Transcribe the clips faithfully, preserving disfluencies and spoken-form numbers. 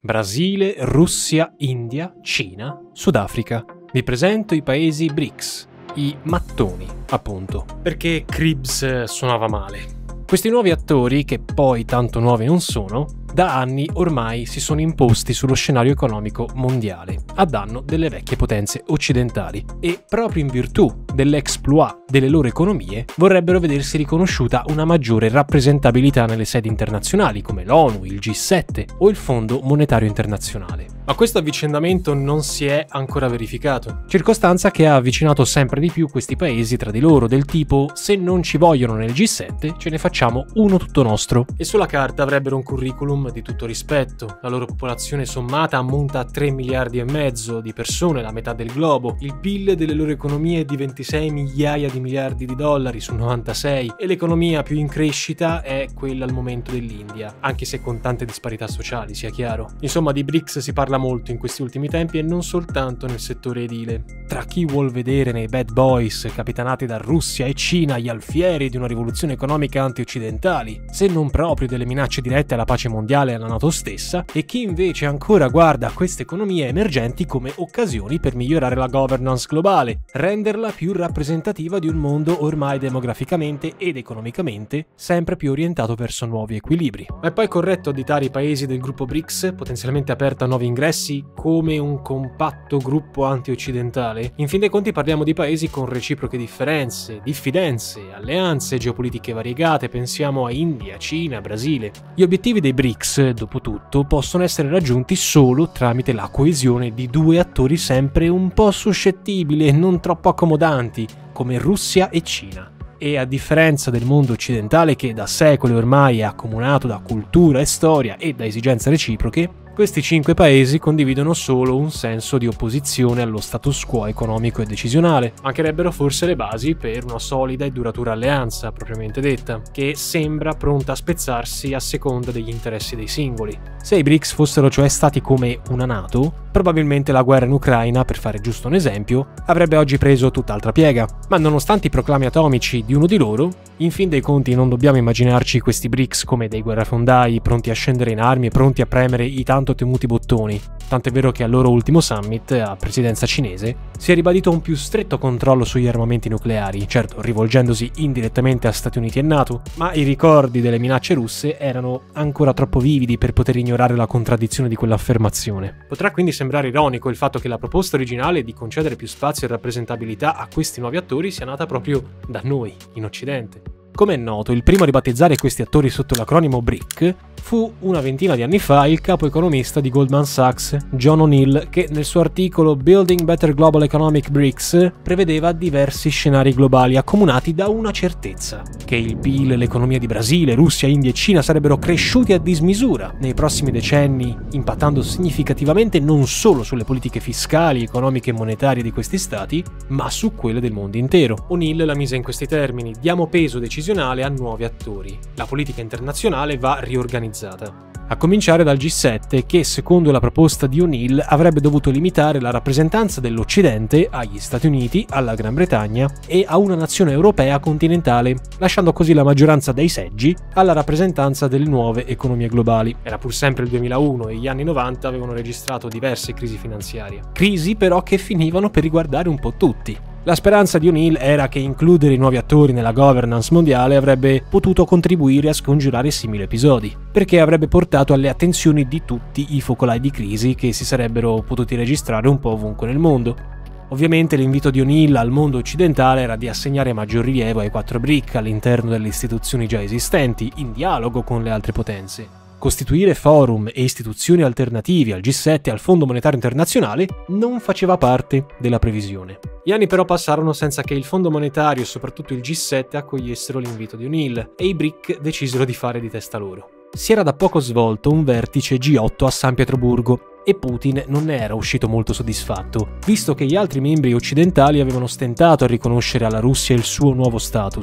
Brasile, Russia, India, Cina, Sudafrica. Vi presento i paesi BRICS, i mattoni, appunto, perché Cribs suonava male. Questi nuovi attori, che poi tanto nuovi non sono, da anni ormai si sono imposti sullo scenario economico mondiale, a danno delle vecchie potenze occidentali, e proprio in virtù dell'exploit delle loro economie vorrebbero vedersi riconosciuta una maggiore rappresentabilità nelle sedi internazionali come l'ONU, il G sette o il Fondo Monetario Internazionale. Ma questo avvicendamento non si è ancora verificato, circostanza che ha avvicinato sempre di più questi paesi tra di loro, del tipo: se non ci vogliono nel G sette ce ne facciamo uno tutto nostro. E sulla carta avrebbero un curriculum di tutto rispetto, la loro popolazione sommata ammonta a tre miliardi e mezzo di persone, la metà del globo, il P I L delle loro economie è di ventisei migliaia di miliardi di dollari su novantasei e l'economia più in crescita è quella al momento dell'India, anche se con tante disparità sociali, sia chiaro. Insomma, di BRICS si parla molto in questi ultimi tempi e non soltanto nel settore edile. Tra chi vuol vedere nei bad boys capitanati da Russia e Cina gli alfieri di una rivoluzione economica anti-occidentali, se non proprio delle minacce dirette alla pace mondiale e alla NATO stessa, e chi invece ancora guarda queste economie emergenti come occasioni per migliorare la governance globale, renderla più rappresentativa di un mondo ormai demograficamente ed economicamente sempre più orientato verso nuovi equilibri. Ma è poi corretto additare i paesi del gruppo BRICS, potenzialmente aperto a nuovi ingressi, come un compatto gruppo anti-occidentale? In fin dei conti parliamo di paesi con reciproche differenze, diffidenze, alleanze geopolitiche variegate, pensiamo a India, Cina, Brasile. Gli obiettivi dei BRICS, dopo tutto, possono essere raggiunti solo tramite la coesione di due attori sempre un po' suscettibili e non troppo accomodanti, come Russia e Cina. E a differenza del mondo occidentale, che da secoli ormai è accomunato da cultura e storia e da esigenze reciproche, questi cinque paesi condividono solo un senso di opposizione allo status quo economico e decisionale. Mancherebbero forse le basi per una solida e duratura alleanza, propriamente detta, che sembra pronta a spezzarsi a seconda degli interessi dei singoli. Se i BRICS fossero cioè stati come una NATO, probabilmente la guerra in Ucraina, per fare giusto un esempio, avrebbe oggi preso tutt'altra piega. Ma nonostante i proclami atomici di uno di loro, in fin dei conti non dobbiamo immaginarci questi BRICS come dei guerrafondai pronti a scendere in armi e pronti a premere i tanto temuti bottoni, tant'è vero che al loro ultimo summit, a presidenza cinese, si è ribadito un più stretto controllo sugli armamenti nucleari, certo rivolgendosi indirettamente a Stati Uniti e NATO, ma i ricordi delle minacce russe erano ancora troppo vividi per poter ignorare la contraddizione di quell'affermazione. Potrà quindi sembrare ironico il fatto che la proposta originale di concedere più spazio e rappresentabilità a questi nuovi attori sia nata proprio da noi, in Occidente. Come è noto, il primo a ribattezzare questi attori sotto l'acronimo BRIC fu una ventina di anni fa il capo economista di Goldman Sachs, John O'Neill, che nel suo articolo Building Better Global Economic BRICS prevedeva diversi scenari globali accomunati da una certezza: che il P I L e l'economia di Brasile, Russia, India e Cina sarebbero cresciuti a dismisura nei prossimi decenni, impattando significativamente non solo sulle politiche fiscali, economiche e monetarie di questi stati, ma su quelle del mondo intero. O'Neill la mise in questi termini: diamo peso decisionale a nuovi attori. La politica internazionale va riorganizzata. A cominciare dal G sette, che secondo la proposta di O'Neill avrebbe dovuto limitare la rappresentanza dell'Occidente agli Stati Uniti, alla Gran Bretagna e a una nazione europea continentale, lasciando così la maggioranza dei seggi alla rappresentanza delle nuove economie globali. Era pur sempre il duemilauno e gli anni novanta avevano registrato diverse crisi finanziarie. Crisi però che finivano per riguardare un po' tutti. La speranza di O'Neill era che includere i nuovi attori nella governance mondiale avrebbe potuto contribuire a scongiurare simili episodi, perché avrebbe portato alle attenzioni di tutti i focolai di crisi che si sarebbero potuti registrare un po' ovunque nel mondo. Ovviamente l'invito di O'Neill al mondo occidentale era di assegnare maggior rilievo ai quattro BRIC all'interno delle istituzioni già esistenti, in dialogo con le altre potenze. Costituire forum e istituzioni alternativi al G sette e al Fondo Monetario Internazionale non faceva parte della previsione. Gli anni però passarono senza che il Fondo Monetario e soprattutto il G sette accogliessero l'invito di O'Neill e i BRIC decisero di fare di testa loro. Si era da poco svolto un vertice G otto a San Pietroburgo e Putin non ne era uscito molto soddisfatto, visto che gli altri membri occidentali avevano stentato a riconoscere alla Russia il suo nuovo status.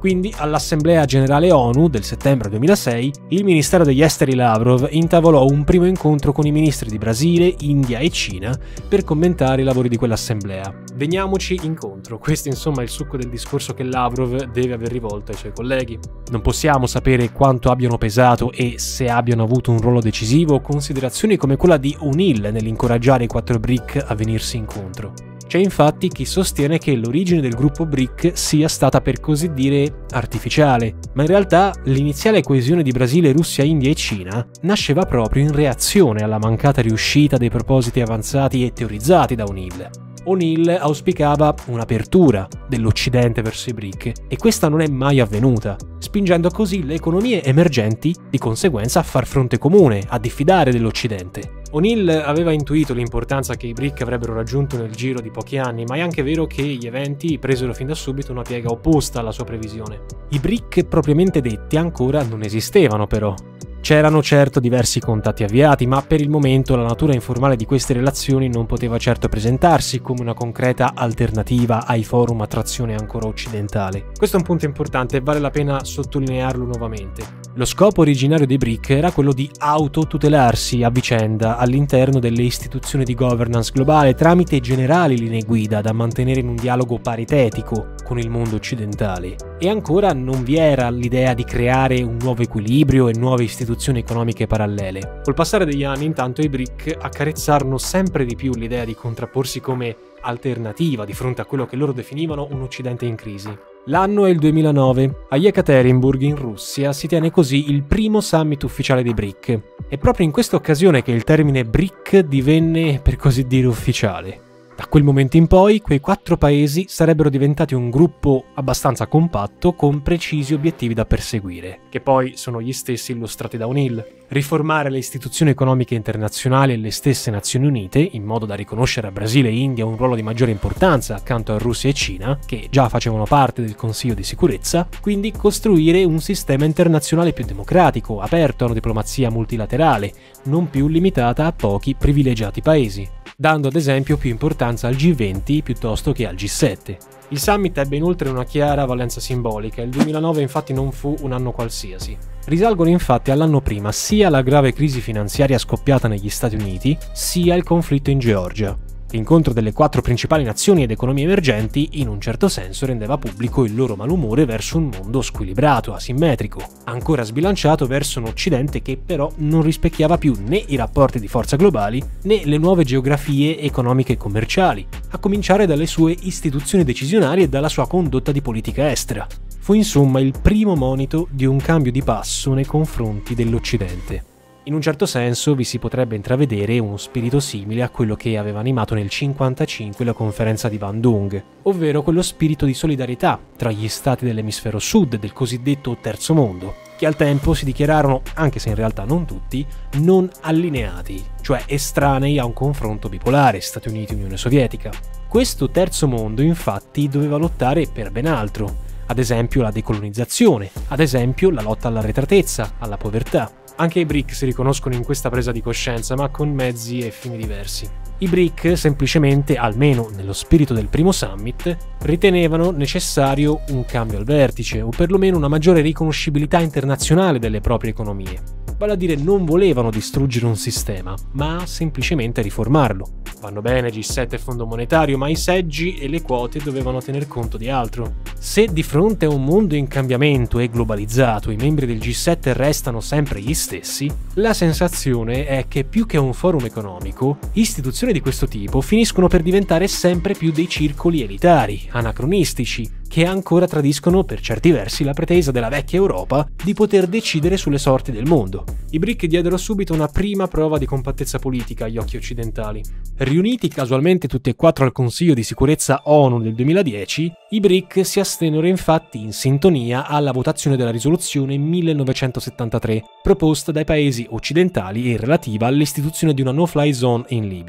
Quindi, all'Assemblea Generale ONU del settembre duemilasei, il Ministero degli Esteri Lavrov intavolò un primo incontro con i ministri di Brasile, India e Cina per commentare i lavori di quell'assemblea. Veniamoci incontro, questo insomma è il succo del discorso che Lavrov deve aver rivolto ai suoi colleghi. Non possiamo sapere quanto abbiano pesato e se abbiano avuto un ruolo decisivo considerazioni come quella di O'Neill nell'incoraggiare i quattro BRIC a venirsi incontro. C'è infatti chi sostiene che l'origine del gruppo BRIC sia stata per così dire artificiale, ma in realtà l'iniziale coesione di Brasile, Russia, India e Cina nasceva proprio in reazione alla mancata riuscita dei propositi avanzati e teorizzati da O'Neill. O'Neill auspicava un'apertura dell'Occidente verso i BRIC e questa non è mai avvenuta, spingendo così le economie emergenti di conseguenza a far fronte comune, a diffidare dell'Occidente. O'Neill aveva intuito l'importanza che i BRIC avrebbero raggiunto nel giro di pochi anni, ma è anche vero che gli eventi presero fin da subito una piega opposta alla sua previsione. I BRIC propriamente detti ancora non esistevano però. C'erano certo diversi contatti avviati, ma per il momento la natura informale di queste relazioni non poteva certo presentarsi come una concreta alternativa ai forum a trazione ancora occidentale. Questo è un punto importante e vale la pena sottolinearlo nuovamente. Lo scopo originario dei BRIC era quello di autotutelarsi a vicenda all'interno delle istituzioni di governance globale tramite generali linee guida da mantenere in un dialogo paritetico con il mondo occidentale. E ancora non vi era l'idea di creare un nuovo equilibrio e nuove istituzioni economiche parallele. Col passare degli anni, intanto, i BRIC accarezzarono sempre di più l'idea di contrapporsi come alternativa di fronte a quello che loro definivano un Occidente in crisi. L'anno è il duemilanove. A Yekaterinburg, in Russia, si tiene così il primo summit ufficiale dei BRIC. È proprio in questa occasione che il termine BRIC divenne, per così dire, ufficiale. Da quel momento in poi, quei quattro paesi sarebbero diventati un gruppo abbastanza compatto con precisi obiettivi da perseguire, che poi sono gli stessi illustrati da O'Neill. Riformare le istituzioni economiche internazionali e le stesse Nazioni Unite, in modo da riconoscere a Brasile e India un ruolo di maggiore importanza accanto a Russia e Cina, che già facevano parte del Consiglio di sicurezza, quindi costruire un sistema internazionale più democratico, aperto a una diplomazia multilaterale, non più limitata a pochi privilegiati paesi, dando ad esempio più importanza al G venti piuttosto che al G sette. Il summit ebbe inoltre una chiara valenza simbolica, il duemilanove infatti non fu un anno qualsiasi. Risalgono infatti all'anno prima sia la grave crisi finanziaria scoppiata negli Stati Uniti, sia il conflitto in Georgia. L'incontro delle quattro principali nazioni ed economie emergenti in un certo senso rendeva pubblico il loro malumore verso un mondo squilibrato, asimmetrico, ancora sbilanciato verso un Occidente che però non rispecchiava più né i rapporti di forza globali né le nuove geografie economiche e commerciali, a cominciare dalle sue istituzioni decisionali e dalla sua condotta di politica estera. Fu insomma il primo monito di un cambio di passo nei confronti dell'Occidente. In un certo senso vi si potrebbe intravedere uno spirito simile a quello che aveva animato nel cinquantacinque la conferenza di Bandung, ovvero quello spirito di solidarietà tra gli stati dell'emisfero sud del cosiddetto terzo mondo, che al tempo si dichiararono, anche se in realtà non tutti, non allineati, cioè estranei a un confronto bipolare Stati Uniti e Unione Sovietica. Questo terzo mondo infatti doveva lottare per ben altro, ad esempio la decolonizzazione, ad esempio la lotta all'arretratezza, alla povertà. Anche i BRIC si riconoscono in questa presa di coscienza, ma con mezzi e fini diversi. I BRIC semplicemente, almeno nello spirito del primo summit, ritenevano necessario un cambio al vertice, o perlomeno una maggiore riconoscibilità internazionale delle proprie economie. Vale a dire, non volevano distruggere un sistema, ma semplicemente riformarlo. Vanno bene G sette e Fondo Monetario, ma i seggi e le quote dovevano tener conto di altro. Se di fronte a un mondo in cambiamento e globalizzato i membri del G sette restano sempre gli stessi, la sensazione è che più che un forum economico, istituzioni di questo tipo finiscono per diventare sempre più dei circoli elitari, anacronistici, che ancora tradiscono per certi versi la pretesa della vecchia Europa di poter decidere sulle sorti del mondo. I BRIC diedero subito una prima prova di compattezza politica agli occhi occidentali. Riuniti casualmente tutti e quattro al Consiglio di sicurezza ONU nel duemiladieci, i BRIC si astennero infatti in sintonia alla votazione della risoluzione millenovecentosettantatré, proposta dai paesi occidentali e relativa all'istituzione di una no-fly zone in Libia.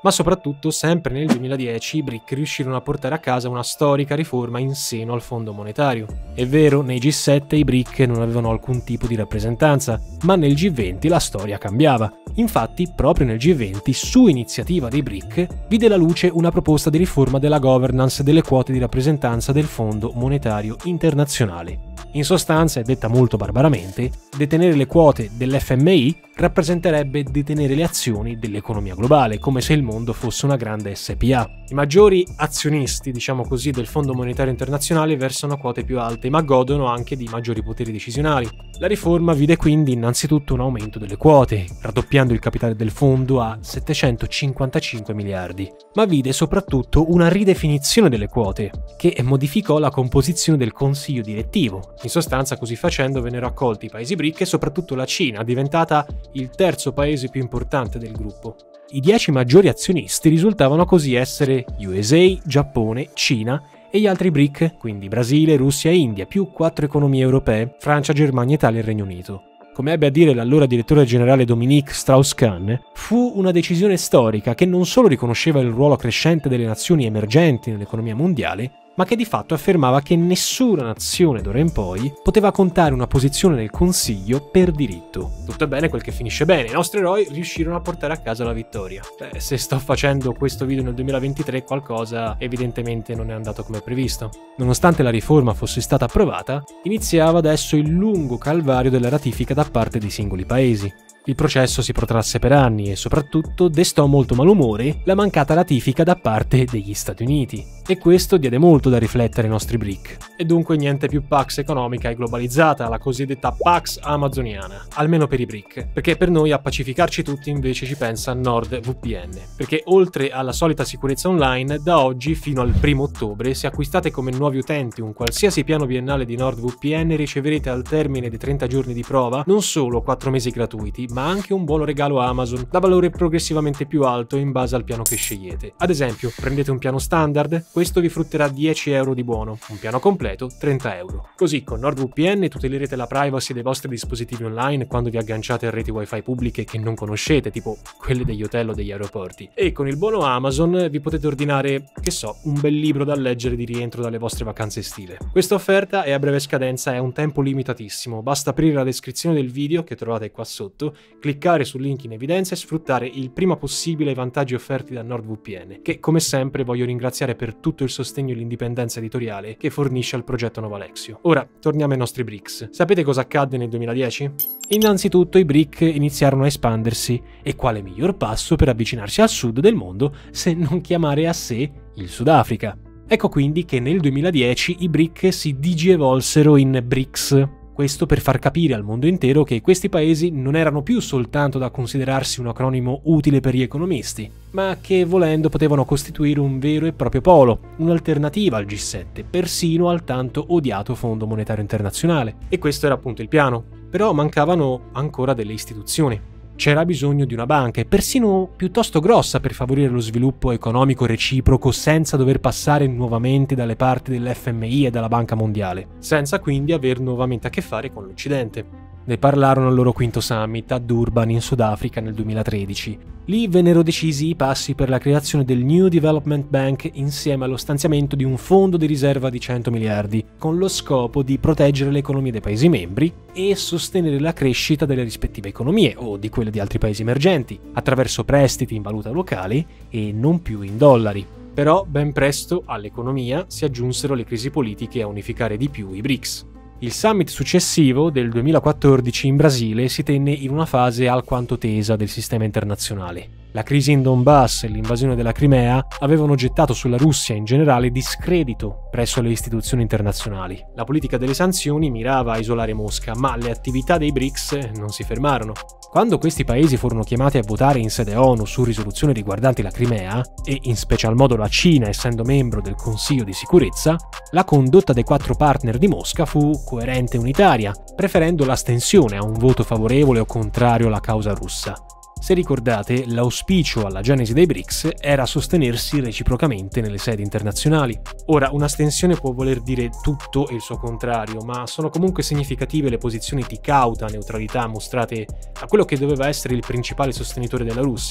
Ma soprattutto, sempre nel duemiladieci, i B R I C riuscirono a portare a casa una storica riforma in seno al Fondo monetario. È vero, nei G sette i B R I C non avevano alcun tipo di rappresentanza, ma nel G venti la storia cambiava. Infatti, proprio nel G venti, su iniziativa dei B R I C, vide la luce una proposta di riforma della governance delle quote di rappresentanza del Fondo monetario internazionale. In sostanza, e detta molto barbaramente, detenere le quote dell'F M I rappresenterebbe detenere le azioni dell'economia globale, come se il mondo fosse una grande S P A. I maggiori azionisti, diciamo così, del Fondo monetario internazionale versano quote più alte, ma godono anche di maggiori poteri decisionali. La riforma vide quindi innanzitutto un aumento delle quote, raddoppiando il capitale del fondo a settecentocinquantacinque miliardi, ma vide soprattutto una ridefinizione delle quote, che modificò la composizione del consiglio direttivo. In sostanza, così facendo vennero accolti i paesi B R I C e soprattutto la Cina, diventata il terzo paese più importante del gruppo. I dieci maggiori azionisti risultavano così essere U S A, Giappone, Cina e gli altri B R I C, quindi Brasile, Russia e India, più quattro economie europee, Francia, Germania, Italia e Regno Unito. Come ebbe a dire l'allora direttore generale Dominique Strauss-Kahn, fu una decisione storica che non solo riconosceva il ruolo crescente delle nazioni emergenti nell'economia mondiale, ma che di fatto affermava che nessuna nazione d'ora in poi poteva contare una posizione nel Consiglio per diritto. Tutto è bene quel che finisce bene, i nostri eroi riuscirono a portare a casa la vittoria. Beh, se sto facendo questo video nel duemilaventitré qualcosa evidentemente non è andato come previsto. Nonostante la riforma fosse stata approvata, iniziava adesso il lungo calvario della ratifica da parte dei singoli paesi. Il processo si protrasse per anni e soprattutto destò molto malumore la mancata ratifica da parte degli Stati Uniti. E questo diede molto da riflettere ai nostri B R I C. E dunque niente più Pax economica e globalizzata, la cosiddetta Pax amazoniana, almeno per i B R I C, perché per noi a pacificarci tutti invece ci pensa NordVPN. Perché oltre alla solita sicurezza online, da oggi fino al primo ottobre, se acquistate come nuovi utenti un qualsiasi piano biennale di NordVPN, riceverete al termine dei trenta giorni di prova non solo quattro mesi gratuiti, ma anche un buono regalo Amazon, da valore progressivamente più alto in base al piano che scegliete. Ad esempio, prendete un piano standard, questo vi frutterà dieci euro di buono, un piano completo trenta euro. Così con NordVPN tutelerete la privacy dei vostri dispositivi online quando vi agganciate a reti wifi pubbliche che non conoscete, tipo quelle degli hotel o degli aeroporti. E con il buono Amazon vi potete ordinare, che so, un bel libro da leggere di rientro dalle vostre vacanze estive. Questa offerta è a breve scadenza e ha un tempo limitatissimo, basta aprire la descrizione del video che trovate qua sotto, cliccare sul link in evidenza e sfruttare il prima possibile i vantaggi offerti da NordVPN, che come sempre voglio ringraziare per tutto il sostegno e l'indipendenza editoriale che fornisce al progetto Novalexio. Ora, torniamo ai nostri B R I C S. Sapete cosa accadde nel duemiladieci? Innanzitutto i B R I C iniziarono a espandersi, e quale miglior passo per avvicinarsi al sud del mondo se non chiamare a sé il Sudafrica. Ecco quindi che nel duemiladieci i B R I C si digievolsero in B R I C S. Questo per far capire al mondo intero che questi paesi non erano più soltanto da considerarsi un acronimo utile per gli economisti, ma che volendo potevano costituire un vero e proprio polo, un'alternativa al G sette, persino al tanto odiato Fondo monetario internazionale. E questo era appunto il piano. Però mancavano ancora delle istituzioni. C'era bisogno di una banca, e persino piuttosto grossa, per favorire lo sviluppo economico reciproco senza dover passare nuovamente dalle parti dell'F M I e dalla Banca Mondiale, senza quindi aver nuovamente a che fare con l'Occidente. Ne parlarono al loro quinto summit a Durban in Sudafrica nel duemilatredici. Lì vennero decisi i passi per la creazione del New Development Bank insieme allo stanziamento di un fondo di riserva di cento miliardi, con lo scopo di proteggere le economie dei Paesi membri e sostenere la crescita delle rispettive economie o di quelle di altri Paesi emergenti, attraverso prestiti in valuta locale e non più in dollari. Però ben presto all'economia si aggiunsero le crisi politiche a unificare di più i B R I C S. Il summit successivo, del duemilaquattordici, in Brasile, si tenne in una fase alquanto tesa del sistema internazionale. La crisi in Donbass e l'invasione della Crimea avevano gettato sulla Russia in generale discredito presso le istituzioni internazionali. La politica delle sanzioni mirava a isolare Mosca, ma le attività dei B R I C S non si fermarono. Quando questi paesi furono chiamati a votare in sede ONU su risoluzioni riguardanti la Crimea, e in special modo la Cina essendo membro del Consiglio di sicurezza, la condotta dei quattro partner di Mosca fu coerente e unitaria, preferendo l'astensione a un voto favorevole o contrario alla causa russa. Se ricordate, l'auspicio alla genesi dei B R I C S era sostenersi reciprocamente nelle sedi internazionali. Ora, un'astensione può voler dire tutto e il suo contrario, ma sono comunque significative le posizioni di cauta neutralità mostrate a quello che doveva essere il principale sostenitore della Russia,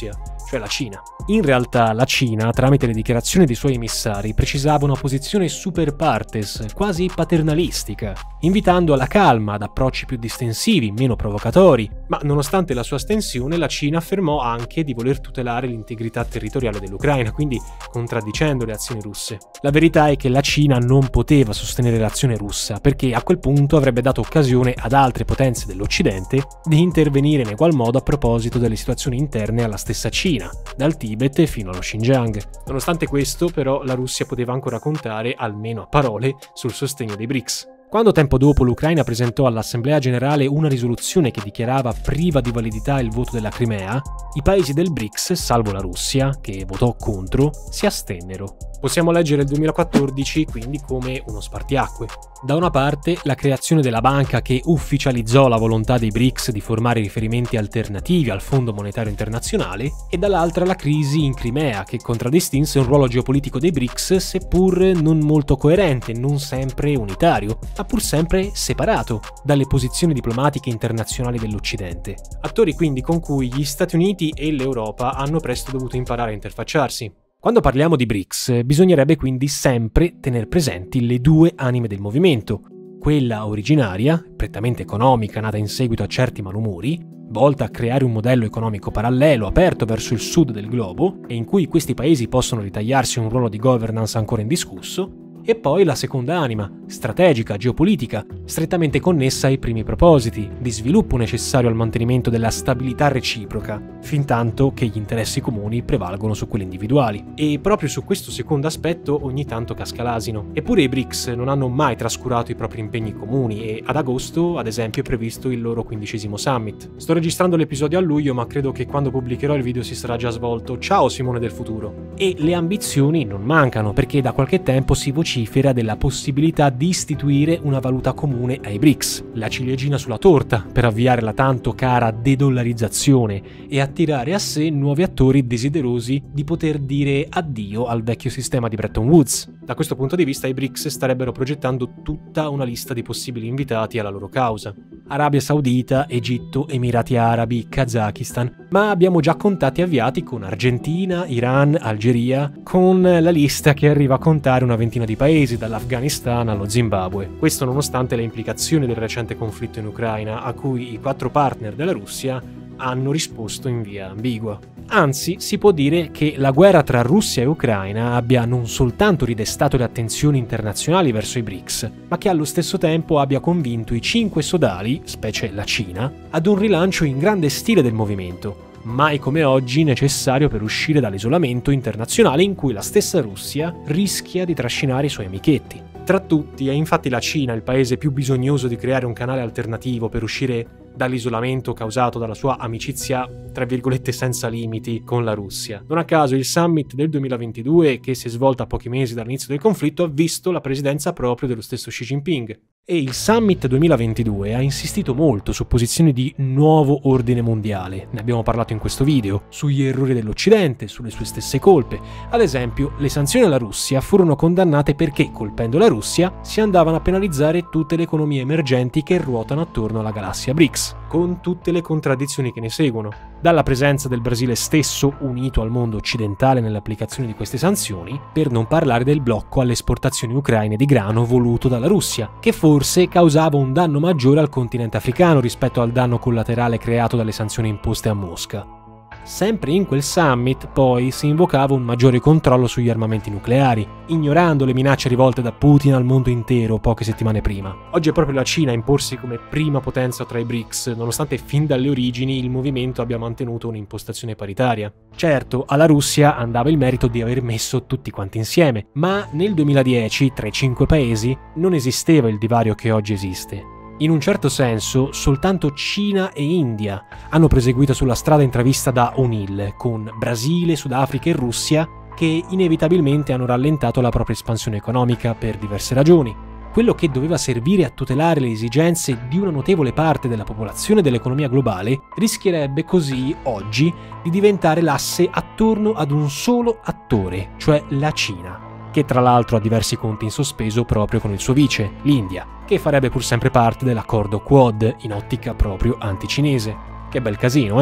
cioè la Cina. In realtà la Cina, tramite le dichiarazioni dei suoi emissari, precisava una posizione super partes, quasi paternalistica, invitando alla calma, ad approcci più distensivi, meno provocatori, ma nonostante la sua astensione la Cina affermò anche di voler tutelare l'integrità territoriale dell'Ucraina, quindi contraddicendo le azioni russe. La verità è che la Cina non poteva sostenere l'azione russa, perché a quel punto avrebbe dato occasione ad altre potenze dell'Occidente di intervenire in egual modo a proposito delle situazioni interne alla stessa Cina, dal Tibet fino allo Xinjiang. Nonostante questo, però, la Russia poteva ancora contare, almeno a parole, sul sostegno dei BRICS. Quando tempo dopo l'Ucraina presentò all'Assemblea Generale una risoluzione che dichiarava priva di validità il voto della Crimea, i paesi del BRICS, salvo la Russia, che votò contro, si astennero. Possiamo leggere il duemilaquattordici quindi come uno spartiacque. Da una parte la creazione della banca che ufficializzò la volontà dei BRICS di formare riferimenti alternativi al Fondo Monetario Internazionale, e dall'altra la crisi in Crimea che contraddistinse un ruolo geopolitico dei BRICS seppur non molto coerente, non sempre unitario, ma pur sempre separato dalle posizioni diplomatiche internazionali dell'Occidente. Attori quindi con cui gli Stati Uniti e l'Europa hanno presto dovuto imparare a interfacciarsi. Quando parliamo di BRICS, bisognerebbe quindi sempre tener presenti le due anime del movimento, quella originaria, prettamente economica, nata in seguito a certi malumori, volta a creare un modello economico parallelo aperto verso il sud del globo e in cui questi paesi possono ritagliarsi un ruolo di governance ancora indiscusso, e poi la seconda anima, strategica, geopolitica, strettamente connessa ai primi propositi, di sviluppo necessario al mantenimento della stabilità reciproca, fintanto che gli interessi comuni prevalgono su quelli individuali. E proprio su questo secondo aspetto ogni tanto casca l'asino. Eppure i BRICS non hanno mai trascurato i propri impegni comuni e ad agosto, ad esempio, è previsto il loro quindicesimo summit. Sto registrando l'episodio a luglio, ma credo che quando pubblicherò il video si sarà già svolto. Ciao Simone del futuro! E le ambizioni non mancano, perché da qualche tempo si vocifera della possibilità di istituire una valuta comune ai BRICS, la ciliegina sulla torta per avviare la tanto cara dedollarizzazione e attirare a sé nuovi attori desiderosi di poter dire addio al vecchio sistema di Bretton Woods. Da questo punto di vista i BRICS starebbero progettando tutta una lista di possibili invitati alla loro causa. Arabia Saudita, Egitto, Emirati Arabi, Kazakistan, ma abbiamo già contatti avviati con Argentina, Iran, Algeria, con la lista che arriva a contare una ventina di paesi, dall'Afghanistan allo Zimbabwe. Questo nonostante le implicazioni del recente conflitto in Ucraina, a cui i quattro partner della Russia hanno risposto in via ambigua. Anzi, si può dire che la guerra tra Russia e Ucraina abbia non soltanto ridestato le attenzioni internazionali verso i BRICS, ma che allo stesso tempo abbia convinto i cinque sodali, specie la Cina, ad un rilancio in grande stile del movimento, mai come oggi necessario per uscire dall'isolamento internazionale in cui la stessa Russia rischia di trascinare i suoi amichetti. Tra tutti è infatti la Cina il paese più bisognoso di creare un canale alternativo per uscire dall'isolamento causato dalla sua amicizia, tra virgolette, senza limiti con la Russia. Non a caso il summit del duemilaventidue, che si è svolto a pochi mesi dall'inizio del conflitto, ha visto la presidenza proprio dello stesso Xi Jinping. E il Summit duemilaventidue ha insistito molto su posizioni di nuovo ordine mondiale, ne abbiamo parlato in questo video, sugli errori dell'Occidente, sulle sue stesse colpe. Ad esempio, le sanzioni alla Russia furono condannate perché, colpendo la Russia, si andavano a penalizzare tutte le economie emergenti che ruotano attorno alla galassia BRICS, con tutte le contraddizioni che ne seguono. Dalla presenza del Brasile stesso unito al mondo occidentale nell'applicazione di queste sanzioni, per non parlare del blocco alle esportazioni ucraine di grano voluto dalla Russia, che forse causava un danno maggiore al continente africano rispetto al danno collaterale creato dalle sanzioni imposte a Mosca. Sempre in quel summit, poi, si invocava un maggiore controllo sugli armamenti nucleari, ignorando le minacce rivolte da Putin al mondo intero poche settimane prima. Oggi è proprio la Cina a imporsi come prima potenza tra i BRICS, nonostante fin dalle origini il movimento abbia mantenuto un'impostazione paritaria. Certo, alla Russia andava il merito di aver messo tutti quanti insieme, ma nel duemiladieci, tra i cinque paesi, non esisteva il divario che oggi esiste. In un certo senso, soltanto Cina e India hanno proseguito sulla strada intravista da O'Neill, con Brasile, Sudafrica e Russia che inevitabilmente hanno rallentato la propria espansione economica per diverse ragioni. Quello che doveva servire a tutelare le esigenze di una notevole parte della popolazione e dell'economia globale rischierebbe così, oggi, di diventare l'asse attorno ad un solo attore, cioè la Cina, che tra l'altro ha diversi conti in sospeso proprio con il suo vice, l'India, che farebbe pur sempre parte dell'accordo Quad in ottica proprio anticinese. Che bel casino, eh?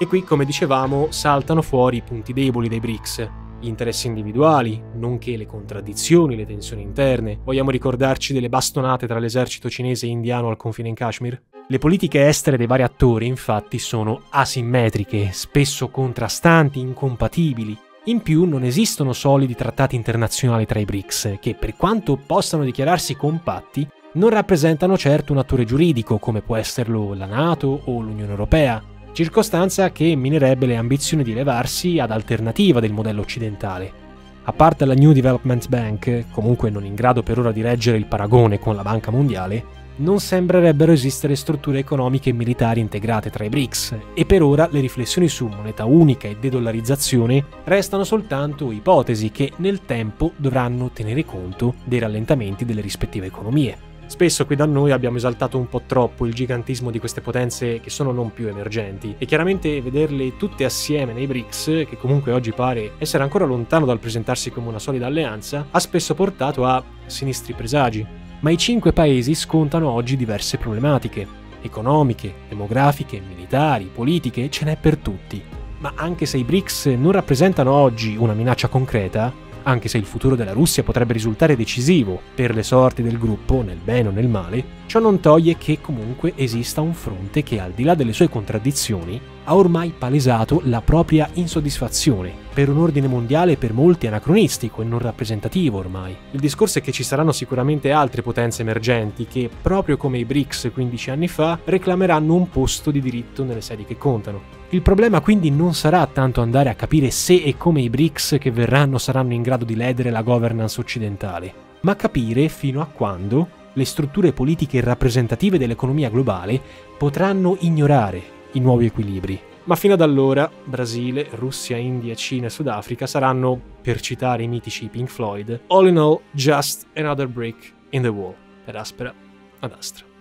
E qui, come dicevamo, saltano fuori i punti deboli dei BRICS. Gli interessi individuali, nonché le contraddizioni, le tensioni interne. Vogliamo ricordarci delle bastonate tra l'esercito cinese e indiano al confine in Kashmir? Le politiche estere dei vari attori, infatti, sono asimmetriche, spesso contrastanti, incompatibili. In più non esistono solidi trattati internazionali tra i BRICS, che per quanto possano dichiararsi compatti, non rappresentano certo un attore giuridico come può esserlo la NATO o l'Unione Europea, circostanza che minerebbe le ambizioni di elevarsi ad alternativa del modello occidentale. A parte la New Development Bank, comunque non in grado per ora di reggere il paragone con la Banca Mondiale, non sembrerebbero esistere strutture economiche e militari integrate tra i BRICS, e per ora le riflessioni su moneta unica e dedollarizzazione restano soltanto ipotesi che nel tempo dovranno tenere conto dei rallentamenti delle rispettive economie. Spesso qui da noi abbiamo esaltato un po' troppo il gigantismo di queste potenze che sono non più emergenti, e chiaramente vederle tutte assieme nei BRICS, che comunque oggi pare essere ancora lontano dal presentarsi come una solida alleanza, ha spesso portato a sinistri presagi. Ma i cinque paesi scontano oggi diverse problematiche, economiche, demografiche, militari, politiche, ce n'è per tutti. Ma anche se i BRICS non rappresentano oggi una minaccia concreta, anche se il futuro della Russia potrebbe risultare decisivo per le sorti del gruppo, nel bene o nel male, ciò non toglie che comunque esista un fronte che, al di là delle sue contraddizioni, ha ormai palesato la propria insoddisfazione per un ordine mondiale per molti anacronistico e non rappresentativo ormai. Il discorso è che ci saranno sicuramente altre potenze emergenti che, proprio come i BRICS quindici anni fa, reclameranno un posto di diritto nelle sedi che contano. Il problema quindi non sarà tanto andare a capire se e come i BRICS che verranno saranno in grado di ledere la governance occidentale, ma capire fino a quando le strutture politiche rappresentative dell'economia globale potranno ignorare i nuovi equilibri. Ma fino ad allora Brasile, Russia, India, Cina e Sudafrica saranno, per citare i mitici Pink Floyd, all in all just another brick in the wall, per aspera ad astra.